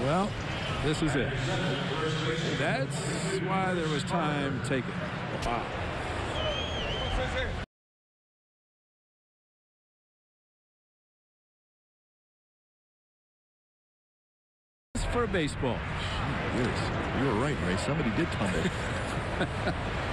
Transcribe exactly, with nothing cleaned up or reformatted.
Well, this is it. That's why there was time taken. Wow. For baseball. Yes, you were right, Ray. Somebody did tumble.